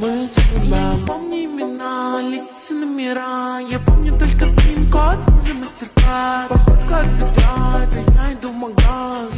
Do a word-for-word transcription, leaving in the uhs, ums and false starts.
мы заживем. Я не помню имена, лица, номера. Я помню только пин-код за мастер-класс. Походка от бедра, это я иду в магаз.